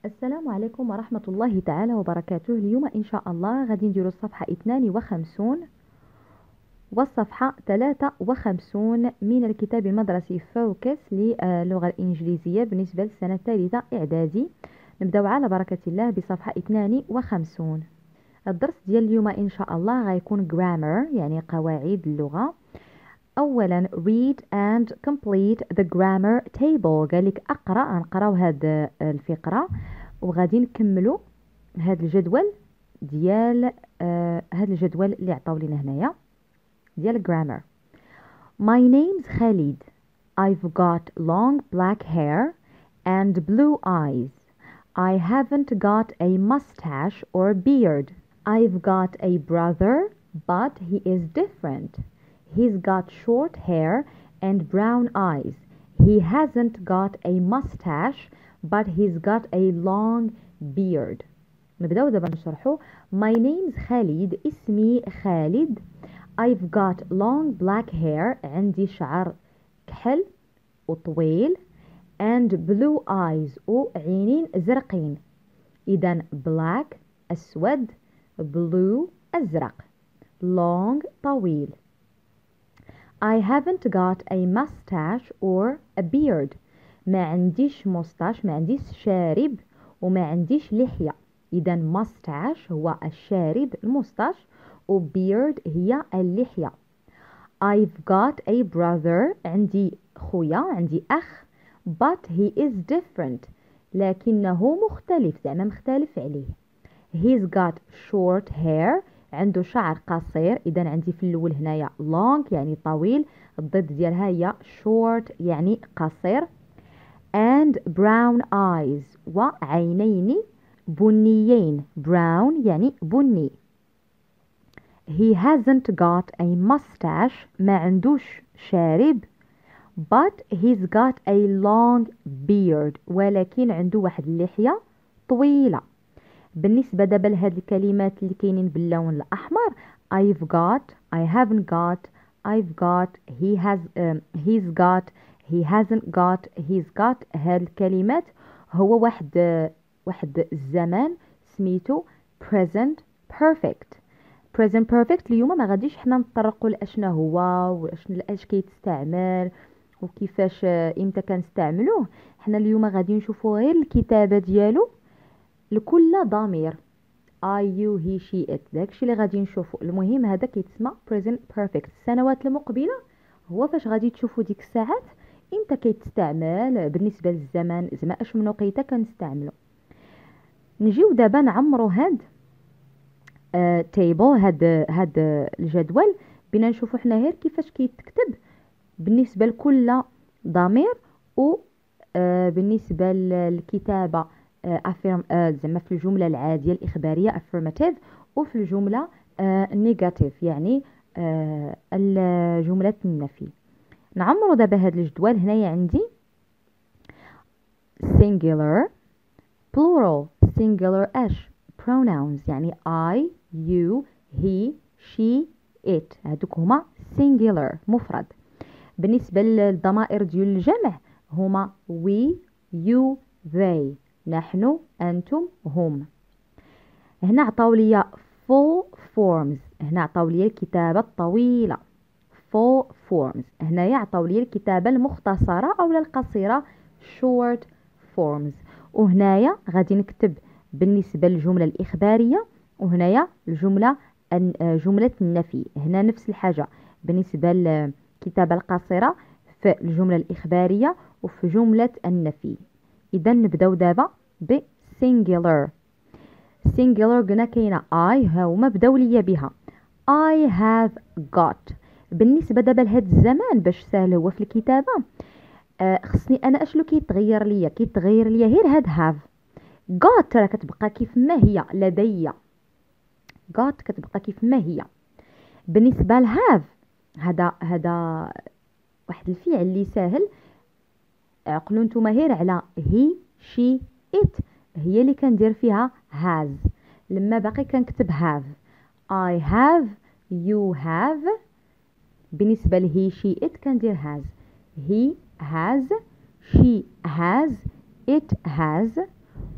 السلام عليكم ورحمة الله تعالى وبركاته. اليوم إن شاء الله غادي نديرو الصفحة 52 والصفحة 53 من الكتاب المدرسي فوكس للغة الإنجليزية بالنسبة للسنة الثالثة إعدادي. نبداو على بركة الله بصفحة 52. الدرس ديال اليوم إن شاء الله غيكون grammar يعني قواعد اللغة. أولا read and complete the grammar table. قالك نقراو هاد الفقرة وغادي نكملوا هاد الجدول ديال هاد الجدول اللي عطاو لينا هنايا ديال grammar. My name's Khalid. I've got long black hair and blue eyes. I haven't got a mustache or beard. I've got a brother, but he is different. He's got short hair and brown eyes. He hasn't got a mustache, but he's got a long beard. نبداو دابا نشرحو. My name's Khalid. اسمي خالد. I've got long black hair. عندي شعر كحل وطويل. And blue eyes. وعينين زرقين. إذا black أسود. blue أزرق. long طويل. I haven't got a mustache or a beard. ما عنديش مستاش، ما عنديش شارب وما عنديش لحية. إذا mustache هو الشارب المستاش و beard هي اللحية. I've got a brother. عندي خويا، عندي أخ. but he is different. لكنه مختلف، زعما مختلف عليه. He's got short hair. عنده شعر قصير. إذا عندي في الأول هنايا long يعني طويل، الضد ديالها هي short يعني قصير. and brown eyes وعينين بنيين. brown يعني بني. he hasn't got a mustache. ما عندوش شارب. but he's got a long beard. ولكن عنده واحد اللحية طويلة. بالنسبة دابا لهاد الكلمات اللي كاينين باللون الأحمر I've got, I haven't got, I've got, he has, he's got, he hasn't got, he's got. هاد الكلمات هو واحد الزمان سميتو present perfect. present perfect اليوم ما غاديش حنا نطرقوا لاشنا هو واش كيتستعمل وكيفاش امتى كنستعملوه. حنا اليوم غادي نشوفوا غير الكتابة ديالو لكل ضمير I you he she it. داكشي اللي غادي نشوفو. المهم هذا كيتسمى present perfect. السنوات المقبلة هو فاش غادي تشوفوا ديك الساعات امتى كيتستعمل بالنسبة للزمان، زعما اش من وقيته كنستعملو. نجيو دابا نعمرو هاد تيبل، هاد الجدول بينا نشوفو حنا غير كيفاش كيتكتب بالنسبة لكل ضمير و بالنسبة للكتابة زعما في الجملة العادية الإخبارية affirmative وفي الجملة negative يعني الجملة النفي. نعمرو دابا هاد الجدول. هنايا عندي singular plural. singular اش pronouns يعني I you he she it. هادوك هما singular مفرد. بالنسبة للضمائر ديال الجمع هما we you they. نحن أنتم هم. هنا عطاو ليا full forms. هنا عطاو ليا الكتابة الطويلة full forms. هنايا عطاو ليا الكتابة المختصرة أو القصيرة short forms. وهنايا غادي نكتب بالنسبة للجملة الإخبارية وهنايا جملة النفي. هنا نفس الحاجة بالنسبة للكتابة القصيرة في الجملة الإخبارية وفي جملة النفي. إذا نبداو دابا ب singular. singular قلنا كاينة I هاهما بداو ليا بها I have got. بالنسبة دابا لهاد الزمان باش سهل هو في الكتابة خصني أنا أشلو كيتغير ليا غير هاد have. got راه كتبقى كيف ما هي لدي. got كتبقى كيف ما هي. بالنسبة لهاف هذا واحد الفعل اللي ساهل. عقلوا نتوما غير على he she it هي اللي كندير فيها has. لما باقي كنكتب have I have you have. بالنسبة له she it كندير has. he has she has it has.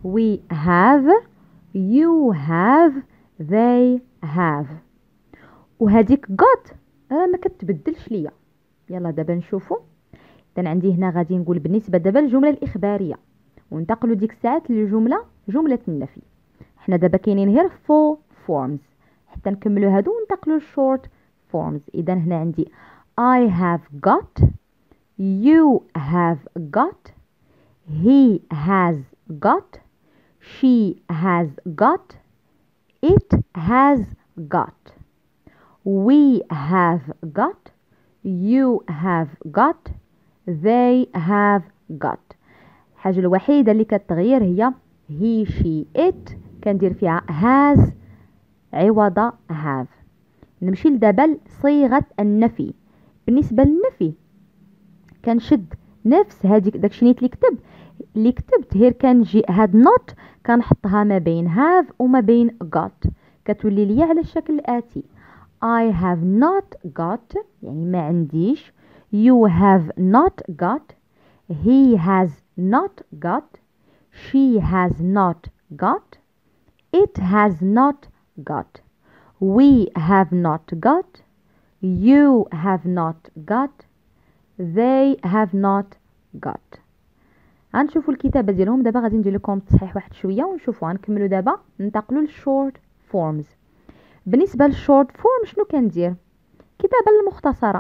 we have, you have, they have. وهذيك got راه ما كتبدلش ليا. يلا دابا نشوفوا. اذا عندي هنا غادي نقول بالنسبه دابا للجمله الاخباريه وننتقلوا ديك الساعات للجمله جمله النفي. حنا دابا كاينين غير full forms حتى نكملوا هادو وننتقلوا short forms. اذا هنا عندي I have got, you have got, he has got, she has got, it has got, we have got, you have got, they have got. الحاجة الوحيدة اللي كتغير هي he, she, it كندير فيها has عوض have. نمشي لدابا لصيغة النفي. بالنسبة للنفي كنشد نفس هذيك داكشي اللي كتبت غير كنجي هاد not كنحطها ما بين have وما بين got كتولي ليا على الشكل الآتي. I have not got يعني ما عنديش. You have not got. He has not got. She has not got. It has not got. We have not got. You have not got. They have not got. غنشوفوا الكتابه ديالهم دابا. غادي ندير لكم تصحيح واحد شويه ونشوفوا. غنكملوا دابا ننتقلوا للشورت فورمز. بالنسبه للشورت فورم شنو كندير؟ الكتابه المختصره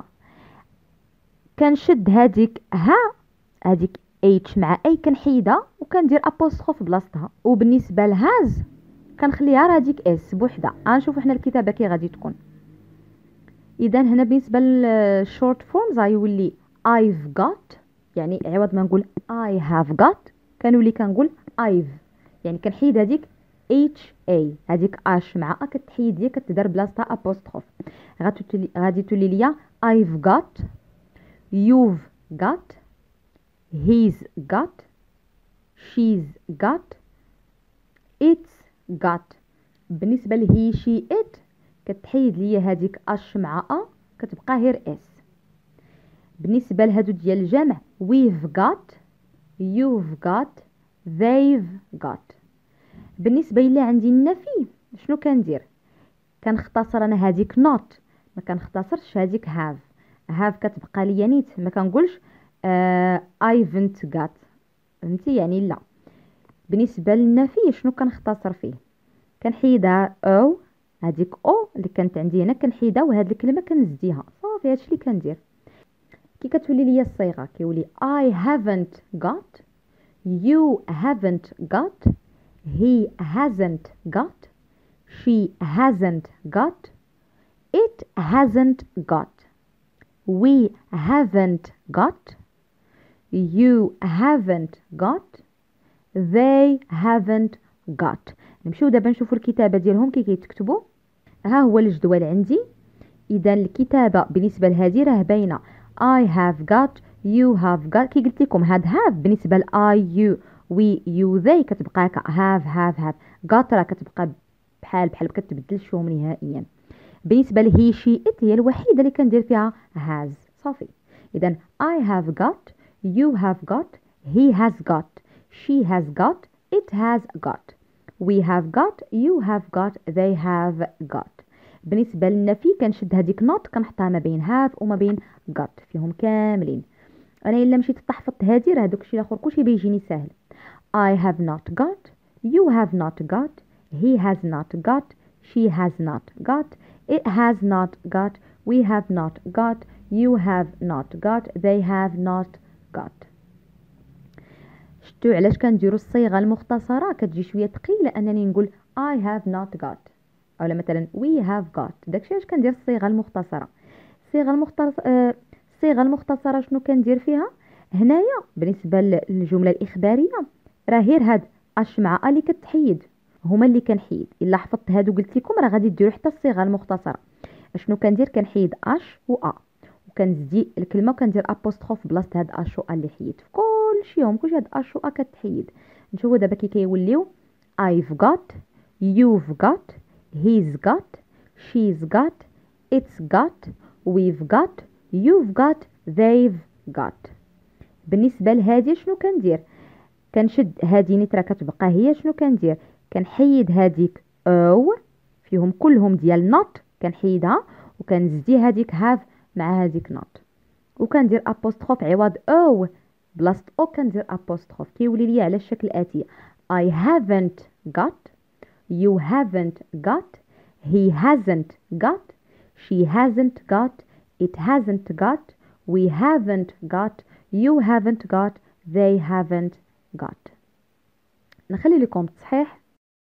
كنشد هذيك هذيك h مع a كنحيدها وكندير apostrophe بلاصتها. وبالنسبه لهاز كنخليها راه هذيك اس بوحدها. غنشوفوا حنا الكتابه كي غادي تكون. اذا هنا بالنسبه للشورت فورمز غيولي I've got يعني عوض ما نقول I have got كنولي كنقول I've يعني كنحيد هذيك HA هذيك اش مع ا كتحيد ليا كتدار بلاصتها ابوستروف. غادي تولي ليا I've got, you've got, he's got, she's got, it's got. بالنسبه لهي شي it كتحيد ليا هذيك اش مع ا كتبقى غير اس. بالنسبه لهادو ديال الجمع we've got, you've got, they've got. بالنسبه الى عندي النفي شنو كندير؟ كنختصر انا هذيك not ما كنختصرش هذيك have كتبقى ليا نيت ما كنقولش I've got فهمتي يعني لا. بالنسبه للنفي شنو كنختصر فيه؟ كنحيدها او هذيك او اللي كانت عندي هنا كنحيدها وهاد الكلمه كنزديها صافي. هادشي اللي كندير. كي كتولي ليا الصيغه كيولي I haven't got, you haven't got, he hasn't got, she hasn't got, it hasn't got, we haven't got, you haven't got, they haven't got. نمشيو دابا نشوفوا الكتابه ديالهم كي كيتكتبوا. ها هو الجدول عندي. اذا الكتابه بالنسبه لهذه راه باينه I have got, you have got. كي قلت لكم هاد have بالنسبه ل I, you, we, you, they كتبقى هكا have got راه كتبقى بحال ما كتبدلشهم نهائيا. بالنسبه لهي شي it هي الوحيده اللي كندير فيها has صافي. اذا I have got, you have got, he has got, she has got, it has got, we have got, you have got, they have got. بالنسبه للنفي كنشد هذيك not كنحطها ما بين have وما بين got فيهم كاملين. انا الا مشيت تحفظت هذه راه داكشي الاخر كلشي بيجيني ساهل. I have not got, you have not got, he has not got, she has not got, it has not got, we have not got, you have not got, they have not got. شتو علاش كنديروا الصيغه المختصره كتجي شويه ثقيله انني نقول I have not got اولا مثلا we have got. داكشي علاش كندير الصيغه المختصره. الصيغه المختصره شنو كندير فيها هنايا؟ بالنسبه للجمله الاخباريه راه غير هاد اش مع ا اللي كتحيد هما اللي كنحيد. الا حفظت هادو قلت لكم راه غادي ديروا حتى الصيغه المختصره. شنو كندير؟ كنحيد اش و ا وكنزدي الكلمه وكندير ابوستروف بلاصه هاد اش و ا اللي حيدت في كلشيهم. كلشي هاد اش و ا كتحيد. نشوفوا دابا كي كيوليو I've got, you've got, he's got, she's got, it's got, we've got, you've got, they've got. بالنسبه لهذه شنو كندير؟ كنشد هادي نيت راه كتبقى هي شنو كندير؟ كنحيد هاديك او فيهم كلهم ديال not كنحيدها وكنزدي هاديك have مع هاديك not وكندير apostrophe عوض او بلاصه او كندير apostrophe كيولي لي على الشكل الاتي I haven't got you haven't got he hasn't got she hasn't got it hasn't got we haven't got you haven't got they haven't got. نخلي لكم تصحيح.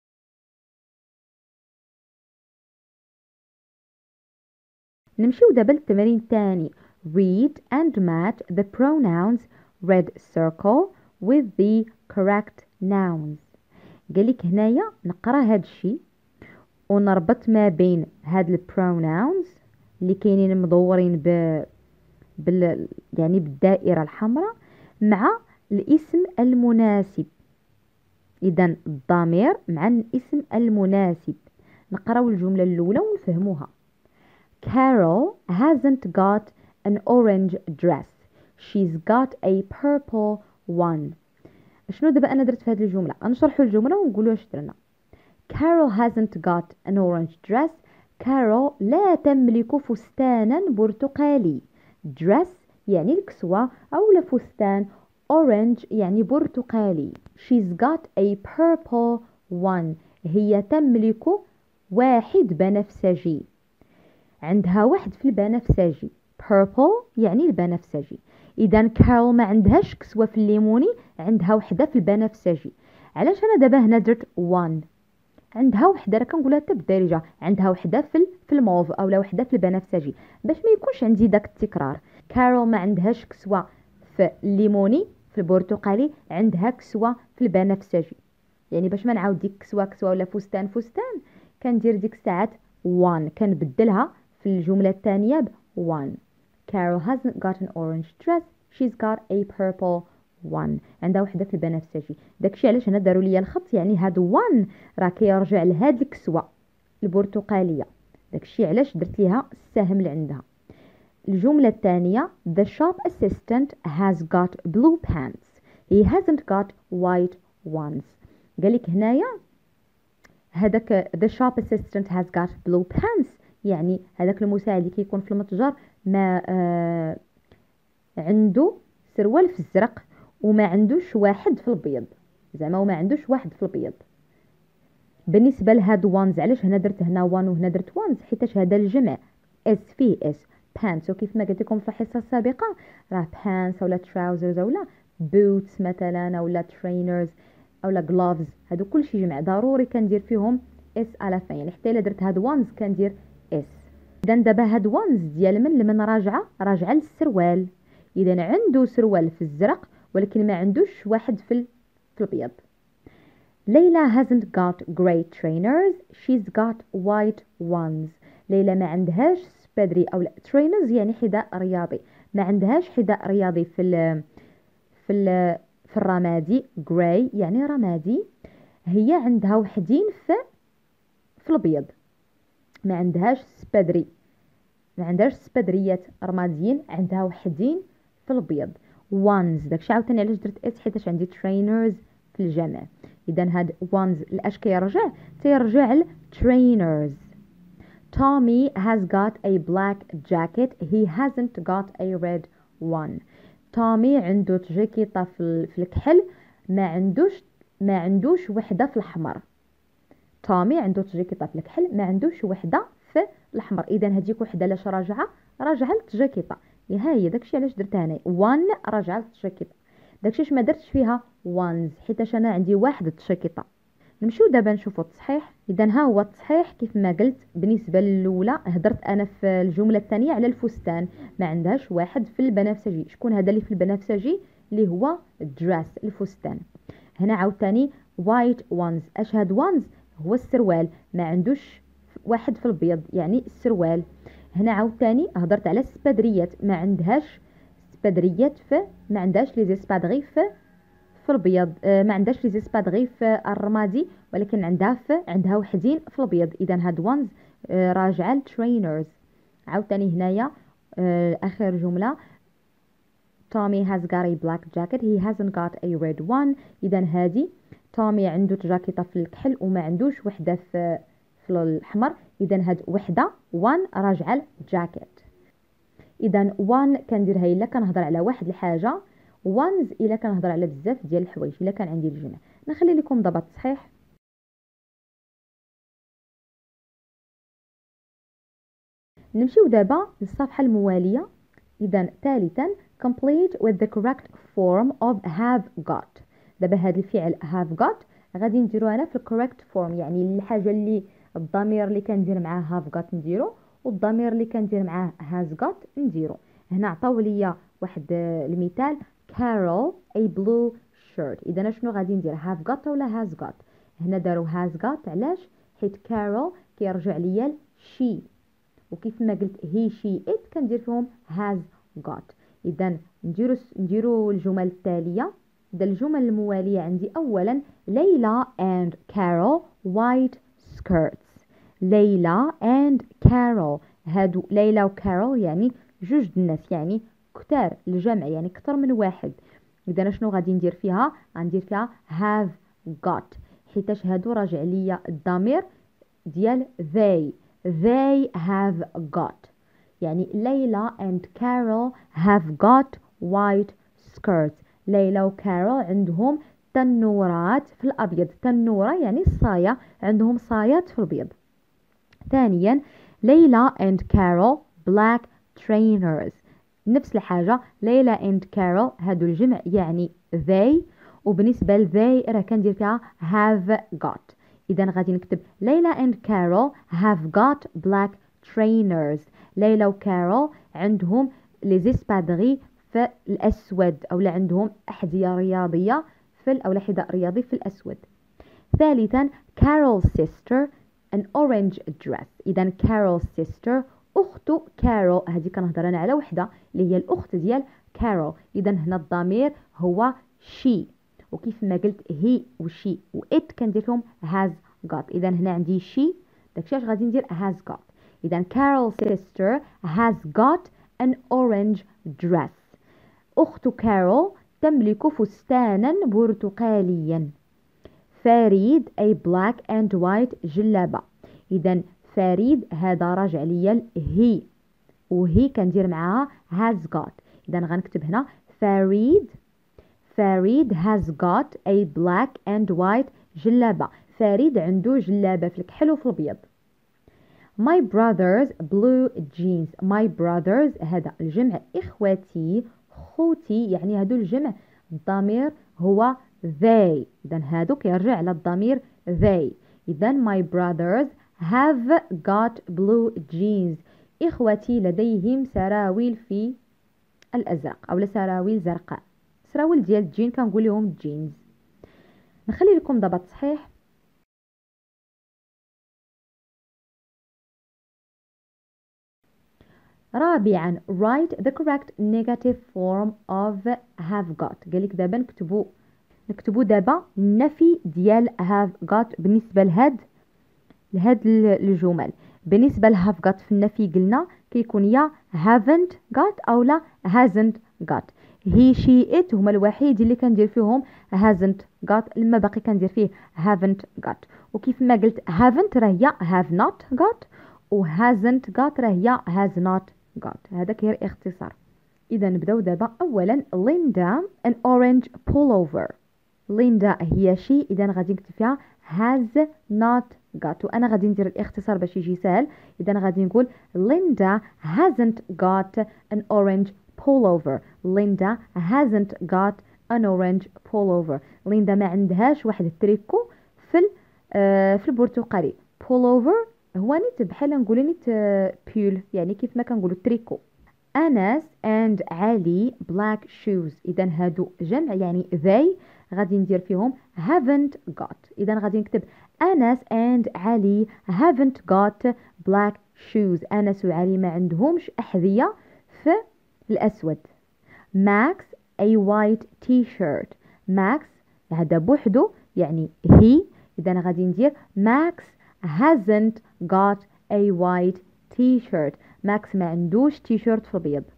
نمشيو دابا للتمرين الثاني. read and match the pronouns red circle with the correct nouns. قالك هنايا نقرا هاد الشي ونربط ما بين هاد البروناونز اللي كاينين مدورين يعني بالدائرة الحمراء مع الاسم المناسب. إذا الضمير مع الاسم المناسب. نقراو الجملة الأولى ونفهموها. Carol hasn't got an orange dress. She's got a purple one. شنو دابا أنا درت في هذه الجملة؟ غنشرحوا الجملة ونقولوا اش درنا. Carol hasn't got an orange dress. Carol لا تملك فستانا برتقالي. Dress يعني الكسوة أو فستان. Orange يعني برتقالي. She's got a purple one. هي تملك واحد بنفسجي. عندها واحد في البنفسجي. Purple يعني البنفسجي. إذا كارول ما عندهاش كسوة في الليموني، عندها وحدة في البنفسجي. علاش أنا دابا هنا درت one؟ عندها وحده راه كنقولها حتى بالدارجه، عندها وحده في الموف اولا وحده في البنفسجي باش ما يكونش عندي داك التكرار. كارول ما عندهاش كسوه في الليموني في البرتقالي، عندها كسوه في البنفسجي. يعني باش ما نعاود ديك كسوه ولا فستان كندير ديك الساعات one كنبدلها في الجمله الثانيه ب one. Carol hasn't got an orange dress. She's got a purple one. عندها وحده في البنفسجي. داكشي علاش هنا داروا لي الخط، يعني هاد one راه كيرجع لهاد الكسوه البرتقاليه. داكشي علاش درت ليها السهم اللي عندها. الجمله الثانيه the shop assistant has got blue pants. he hasn't got white ones. قالك هنايا هذاك the shop assistant has got blue pants يعني هذاك المساعد اللي كيكون في المتجر ما عنده سروال في الزرق وما عندوش واحد في البيض، زعما وما عندوش واحد في البيض. بالنسبه لهاد وانز علاش هنا درت هنا وان وهنا درت وانز؟ حيتاش هذا الجمع اس فيه اس بانس، وكيف ما قلت لكم في الحصه السابقه راه بانس ولا تراوزرز ولا بوتس مثلا ولا ترينرز اولا جلوفز، هادو كلشي جمع ضروري كندير فيهم اس على فين، يعني حتى الا درت هاد وانز كندير اس. اذا دابا هاد وانز ديال من راجعه للسروال. اذا عنده سروال في الزرق ولكن ما عندوش واحد في الابيض. ليلى hasn't got grey trainers. she's got white ones. ليلى ما عندهاش سبادري او trainers يعني حذاء رياضي، ما عندهاش حذاء رياضي في الرمادي. grey يعني رمادي. هي عندها وحدين في الابيض، ما عندهاش سبادري، ما عندهاش سبادريات رماديين، عندها وحدين في الابيض. ones داكشي عاوتاني علاش درت اس حيتاش عندي trainers في الجمع. اذا هاد ones لاش تيرجع ل trainers. Tommy has got a black jacket. he hasn't got a red one. تومي عنده جاكيطه في الكحل، ما عندوش وحده في الاحمر. تومي عنده جاكيطه في الكحل ما عندوش وحده في الاحمر. اذا هذيك وحده لاش راجعه للجاكيطه، ها هي داكشي علاش درتها هنا وان راجعه للجاكيطه. داكشي ما درتش فيها وانز حيتاش انا عندي واحد الجاكيطه. نمشيو دابا نشوفوا التصحيح. اذا ها هو التصحيح كيف ما قلت. بالنسبه للاولى هضرت انا في الجمله الثانيه على الفستان، ما عندهاش واحد في البنفسجي. شكون هذا اللي في البنفسجي؟ اللي هو الدريس الفستان. هنا عاوتاني وايت وانز. اش هاد وانز؟ هو السروال، ما عندوش واحد في البيض يعني السروال. هنا عاوتاني هضرت على السبادريات، ما عندهاش سبادريات ما عندهاش لي زيسبادغي في البيض، ما عندهاش لي زيسبادغي في الرمادي ولكن عندها وحدين في البيض. اذا هاد وانز راجعه لترينرز. عاوتاني هنايا اخر جمله Tommy has got a black jacket. He hasn't got a red one. إذا هذه تومي عنده جاكيطة في الكحل وما عندوش وحدة في الأحمر. إذا هاد وحدة one راجعة الجاكيت. إذا one كنديرها إلا كنهضر على واحد الحاجة، ones إلا كنهضر على بزاف ديال الحوايج إلا كان عندي الجمع. نخلي لكم ضبط صحيح. نمشيو دابا للصفحة الموالية. إذا ثالثا complete with the correct form of have got. دابا هذا الفعل have got غادي نديرو انا في correct form، يعني الحاجة اللي الضمير اللي كندير معاه have got نديرو والضمير اللي كندير معاه has got نديرو. هنا عطاو ليا واحد المثال Carol a blue shirt. إذا شنو غادي ندير have got ولا has got؟ هنا دارو has got علاش؟ حيت Carol كيرجع ليا she، وكيف ما قلت he she it كندير فيهم has got. إذا نديرو الجمل التالية. إذا الجمل الموالية عندي أولا ليلى and Carol white skirts. ليلى and Carol، هادو ليلى وكارول يعني جوج الناس، يعني كتار الجمع، يعني كتر من واحد. إذا شنو غادي ندير فيها؟ غندير فيها have got، حيتاش هادو راجع ليا الضمير ديال they have got. يعني ليلى and Carol have got white skirts. ليلى وكارول عندهم تنورات في الأبيض. تنورة يعني الصاية، عندهم صايات في البيض. ثانيا ليلى and Carol black trainers. نفس الحاجة ليلى and Carol هادو الجمع يعني they، وبالنسبة ل they راه كندير فيها have got. إذا غادي نكتب ليلى and Carol have got black trainers. ليلى وكارول عندهم لي زيسبادغي في الأسود، أو عندهم أحذية رياضية أو حذاء رياضي في الأسود. ثالثا Carol's sister an orange dress. إذا Carol's sister أخت كارول، هذه كنهضر أنا على وحدة اللي هي الأخت ديال كارول. إذا هنا الضمير هو she، وكيف ما قلت he و she و it كندير لهم has got. إذا هنا عندي she، داكشي اش غادي ندير has got. إذا Carol's sister has got an orange dress. أخت كارول تملك فستانا برتقاليا. فريد a black and white جلابة. إذا فريد هذا راجع ليا he، وهي كندير معاها has got. إذا غنكتب هنا فريد has got a black and white جلابة. فريد عنده جلابة في الكحل وفي البيض. My brothers blue jeans. My brothers هذا الجمع إخواتي، خوتي يعني هادو الجمع الضمير هو they. إذا هادو كيرجع على الضمير they. إذا my brothers have got blue jeans. إخوتي لديهم سراويل في الأزرق، أو سراويل زرقاء. سراويل ديال الجين كنقول لهم jeans. نخلي لكم ضبط صحيح. رابعا write the correct negative form of have got. قالك دابا نكتبو دابا النفي ديال have got بالنسبة لهاد الجمل. بالنسبة ل have got في النفي قلنا كيكون يا haven't got أو لا hasn't got. he she it هما الوحيد اللي كندير فيهم hasn't got، لما باقي كندير فيه haven't got. وكيف ما قلت haven't راه هي have not got، و hasn't got راه هي has not got. هذا غير اختصار. إذا نبداو دابا. أولا Linda an orange pullover. ليندا هي شي، إذا غادي نكتب فيها has not got، وأنا غادي ندير الاختصار باش يجي سهل. إذا غادي نقول Linda hasn't got an orange pullover. Linda hasn't got an orange pullover. ليندا ما عندهاش واحد التريكو في البرتقالي. pullover هو نيت بحال نقولوا نيت بيول، يعني كيف ما كنقولوا تريكو. أنس and علي black shoes. إذا هادو جمع يعني they، غادي ندير فيهم haven't got. إذا غادي نكتب أنس and علي haven't got black shoes. أنس وعلي ما عندهمش أحذية في الأسود. Max a white t-shirt. Max هذا بوحدو يعني he، إذا غادي ندير Max hasn't got a white t-shirt. ماكس ما عندوش تيشيرت في البيض.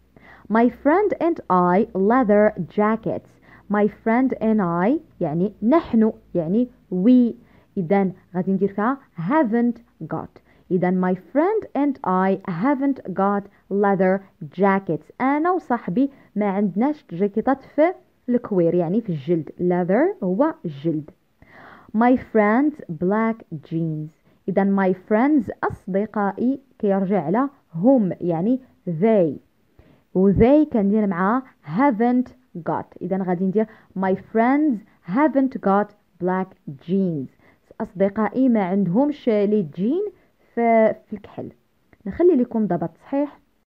My friend and I leather jackets. My friend and I يعني نحن يعني we. إذن غادي ندير فيها haven't got. إذن my friend and I haven't got leather jackets. أنا وصاحبي ما عندناش جاكيطات في الكوير يعني في الجلد. leather هو الجلد. My friends black jeans. إذا my friends أصدقائي كيرجع على هم يعني they. و they كندير معها haven't got. إذا غادي ندير my friends haven't got black jeans. أصدقائي ما عندهمش لي جين في الكحل. نخلي لكم ضبط صحيح.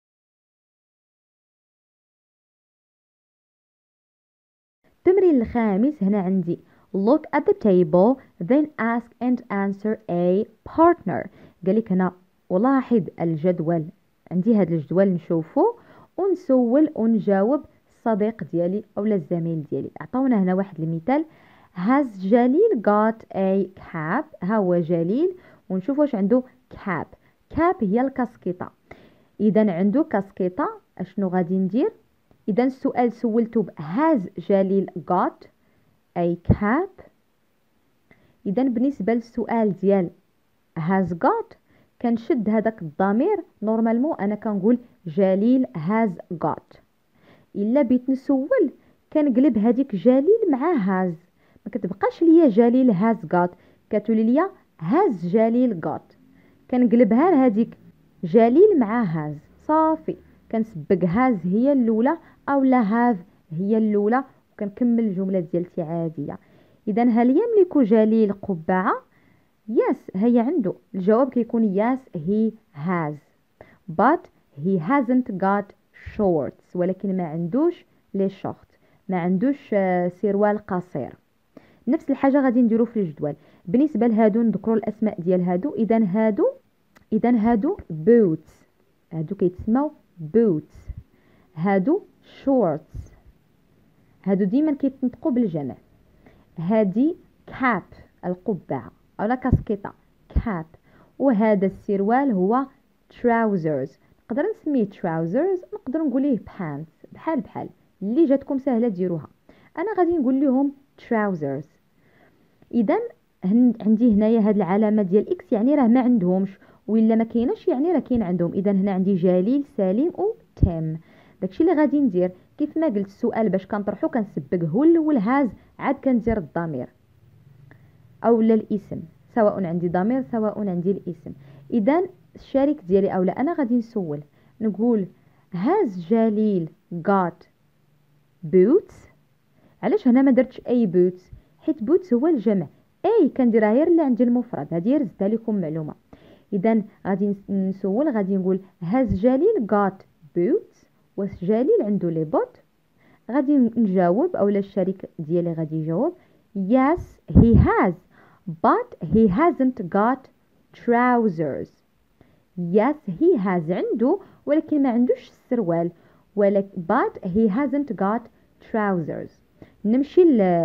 التمرين الخامس هنا عندي look at the table then ask and answer a partner. قالك هنا ولاحظ الجدول. عندي هذا الجدول نشوفه ونسول ونجاوب الصديق ديالي أو الزميل ديالي. عطونا هنا واحد المثال has جليل got a cap. ها هو جليل ونشوف واش عنده cap. cap هي الكاسكيطة. إذا عنده كاسكيطة أشنو غادي ندير؟ إذا السؤال سولته has جليل got a cap. إذا بالنسبة للسؤال ديال has got كنشد هذاك الضمير نورمالمون أنا كنقول جليل has got. إلا بيت نسول كنقلب هذيك جليل مع has. ما كتبقاش ليا جليل has got كتولي ليا has جليل got. كنقلبها لهذيك جليل مع has صافي. كنسبق has هي الأولى أو لا have هي الأولى وكنكمل الجملة ديالتي عادية. إذا هل يملك جليل قبعة؟ yes هي عنده. الجواب كيكون yes he has but he hasn't got shorts. ولكن ما عندوش لي شورت ما عندوش سروال قصير. نفس الحاجة غادي نديرو في الجدول. بالنسبة لهادو نذكروا الأسماء ديال هادو. إذا هادو boots. هادو كيتسموا boots. هادو shorts. هادو ديما كيتنطقوا بالجمع. هادي cap القبعة أو لا كاسكيطة cap. وهذا السروال هو trousers. نقدر نسميه trousers نقدر نقوليه pants. بحال اللي جاتكم سهلة ديروها. أنا غادي نقول لهم trousers. إذا عندي هنايا هاد العلامة ديال إكس يعني راه ما عندهمش وإلا ما كايناش يعني راه كاين عندهم. إذا هنا عندي جليل سليم و تيم. داكشي اللي غادي ندير كيف ما قلت السؤال باش كنطرحو كنسبق هو الاول هاز عاد كندير الضمير او لا الاسم سواء عندي ضمير سواء عندي الاسم. اذا الشريك ديالي او لا انا غادي نسول نقول هاز جليل got boots. علاش هنا ما درتش اي boots؟ حيت boots هو الجمع. اي كنديرها غير اللي عندي المفرد. هذه رزتها لكم معلومه. اذا غادي نسول غادي نقول هاز جليل got boots. واش جليل عنده لي بوت؟ غادي نجاوب اولا الشريك ديالي غادي يجاوب yes he has but he hasn't got trousers. yes he has عنده ولكن ما عندوش السروال ولكن but he hasn't got trousers. نمشي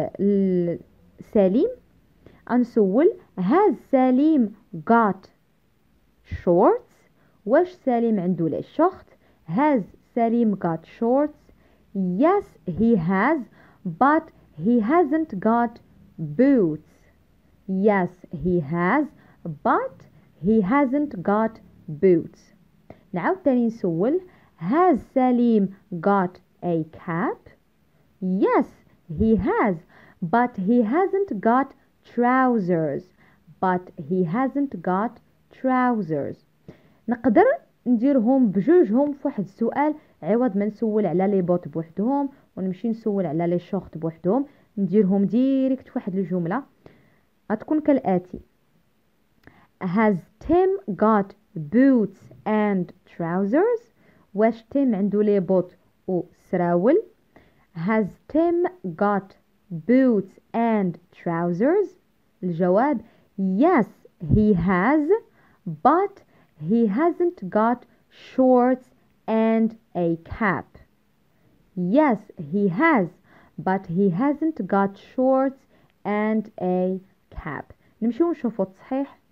لسليم نسول has سليم got shorts. واش سليم عنده لي شورت؟ has سليم got shorts. yes he has but he hasn't got boots. yes he has but he hasn't got boots. نعاود تاني نسول has سليم got a cap؟ yes he has but he hasn't got trousers. but he hasn't got trousers. نقدر نديرهم بجوجهم في واحد السؤال عوض ما نسول على لي بوت بوحدهم ونمشي نسول على لي شورت بوحدهم. نديرهم ديريكت في واحد الجمله غتكون كالاتي has Tim got boots and trousers؟ واش تيم عنده لي بوت و سراول؟ has Tim got boots and trousers؟ الجواب yes he has but he hasn't got shorts and a cap. yes he has but he hasn't got shorts and a cap. نمشيو نشوفو التصحيح.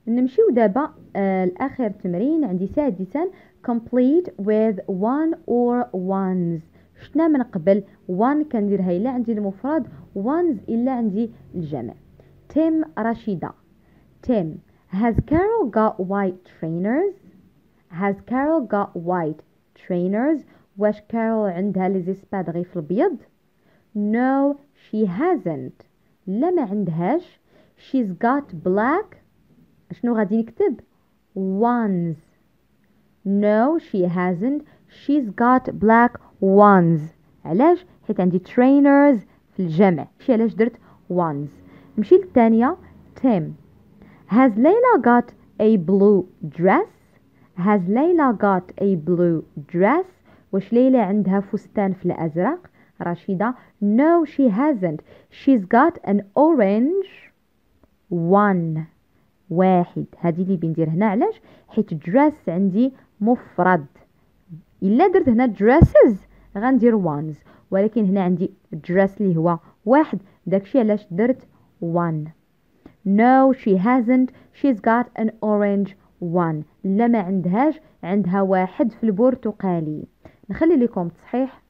نمشيو دابا لآخر تمرين عندي سادسا complete with one or ones. شفنا من قبل one كنديرها إلا عندي المفرد ones إلا عندي الجمع. Tim رشيدة. Tim, has Carol got white trainers? Has Carol got white trainers? واش كارول عندها لي زيسباد غير في البيض؟ No, she hasn't. لا ما عندهاش. She's got black. شنو غادي نكتب؟ ones. No, she hasn't. She's got black ones. علاش؟ حيت عندي trainers في الجمع. شي علاش درت ones. نمشي للثانية. Tim, has Layla got a blue dress? Has Layla got a blue dress? واش ليلى عندها فستان في الأزرق؟ رشيدة No, she hasn't. She's got an orange one. واحد. هذه اللي بندير هنا علاش؟ حيت dress عندي مفرد. إلا درت هنا dresses غندير ones، ولكن هنا عندي dress اللي هو واحد، داكشي علاش درت one. No, she hasn't. She's got an orange one. لا ما عندهاش، عندها واحد في البرتقالي. نخلي لكم تصحيح.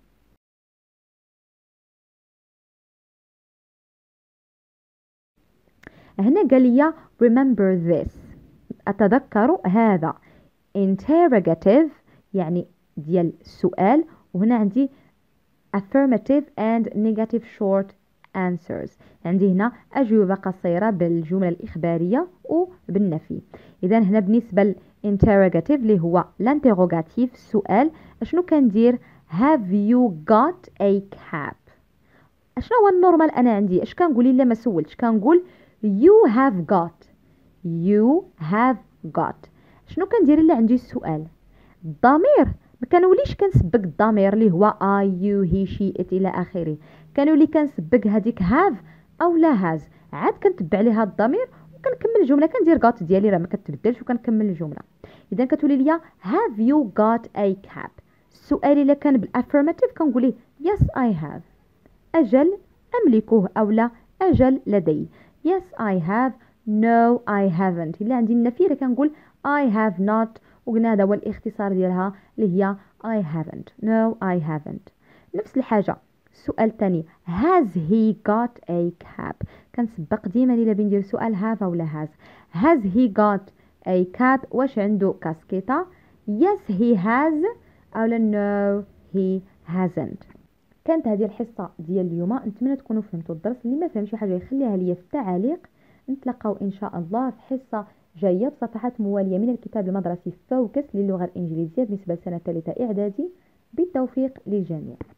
هنا قال لي remember this. أتذكر هذا. interrogative يعني ديال السؤال، وهنا عندي affirmative and negative short answers. عندي هنا أجوبة قصيرة بالجملة الإخبارية وبالنفي. إذا هنا بالنسبة للinterrogative اللي هو l'interrogative السؤال، أشنو كندير؟ have you got a cap؟ أشنو هو النورمال أنا عندي؟ أش كنقول إلا ما سولتش؟ كنقول you have got. you have got. شنو كندير إلا عندي السؤال؟ الضمير ما كنوليش كنسبق الضمير اللي هو I you he she it الى اخره، كنولي كنسبق هذيك have او لا has، عاد كنتبع عليها الضمير وكنكمل الجمله، كندير got ديالي راه ما كتبدلش وكنكمل الجمله. اذا كتولي ليا have you got a cap. السؤال الا كان بالافيرماتيف كنقول ليه yes I have. اجل املكه او لا اجل لدي. yes I have. no I haven't. الا عندي النفي كنقول I have not، وقلنا هذا هو الاختصار ديالها اللي هي I haven't. no I haven't. نفس الحاجة السؤال الثاني has he got a cap. كنسبق ديما إلا بندير سؤال have أو لا has he got a cap. واش عنده كاسكيطة؟ yes he has أو لا no he hasn't. كانت هذه الحصة ديال اليوم، نتمنى تكونوا فهمتوا الدرس. اللي ما فهم شي حاجة يخليها لي في التعاليق. نتلاقاو إن شاء الله في حصة جاية بصفحات موالية من الكتاب المدرسي فوكس للغة الإنجليزية بالنسبة لسنة ثالثة إعدادي. بالتوفيق للجميع.